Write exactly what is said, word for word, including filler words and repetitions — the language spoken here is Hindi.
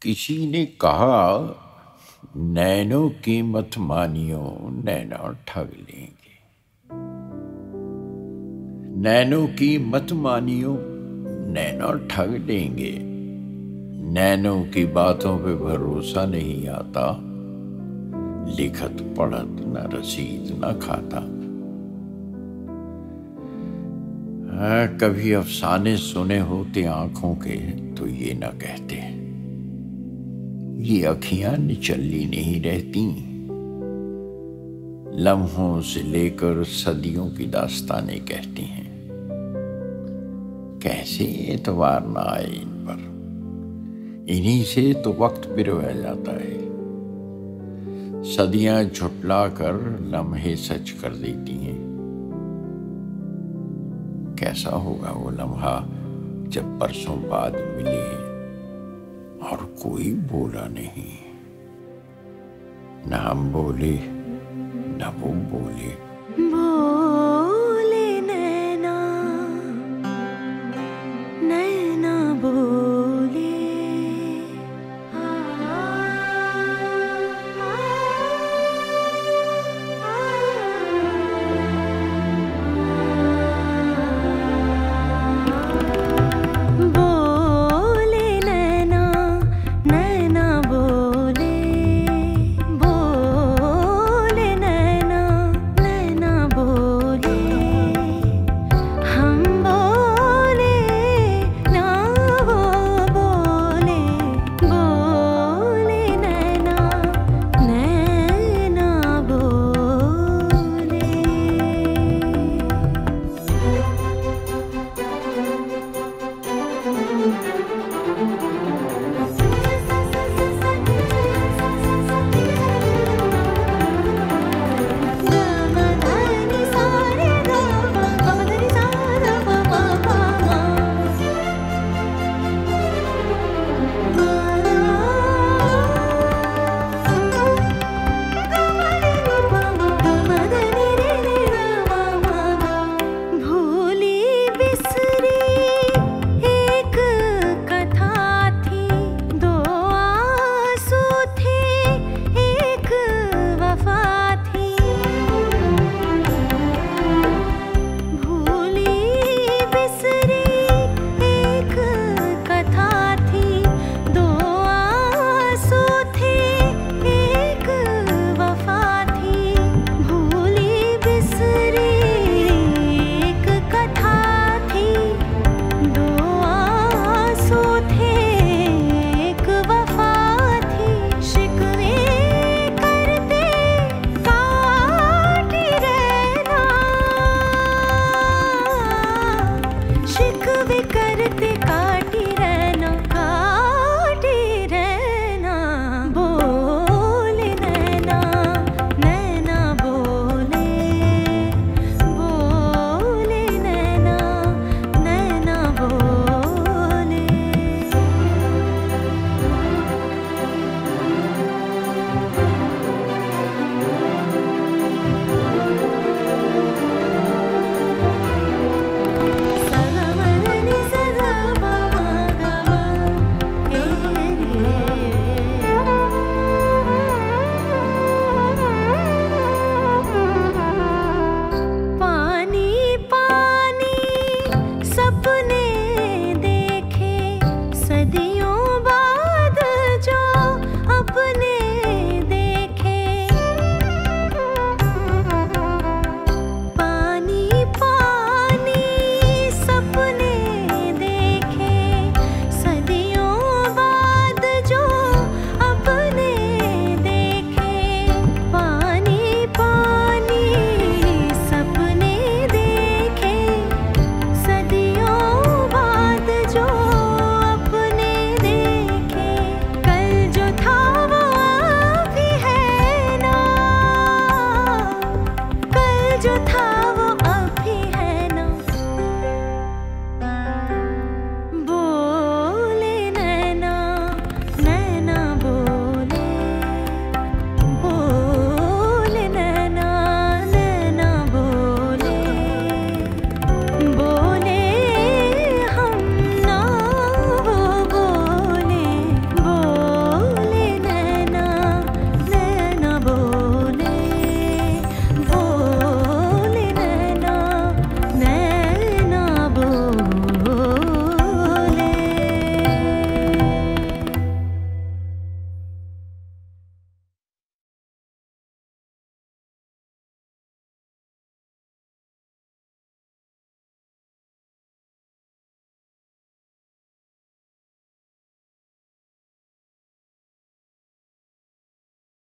किसी ने कहा नैनों की मत मानियो, नैना ठग लेंगे। नैनों की मत मानियो, नैना ठग लेंगे। नैनों की बातों पे भरोसा नहीं आता, लिखत पढ़त न रसीद न खाता। हाँ, कभी अफसाने सुने होते आंखों के तो ये न कहते, ये अखियां निचल्ली नहीं रहती। लम्हों से लेकर सदियों की दास्तानें कहती हैं। कैसे एतवार ना आए इन पर, इन्हीं से तो वक्त बिरवा जाता है। सदियां झुटला कर लम्हे सच कर देती हैं। कैसा होगा वो लम्हा जब बरसों बाद मिले और कोई बोला नहीं, न हम बोले न वो बोले।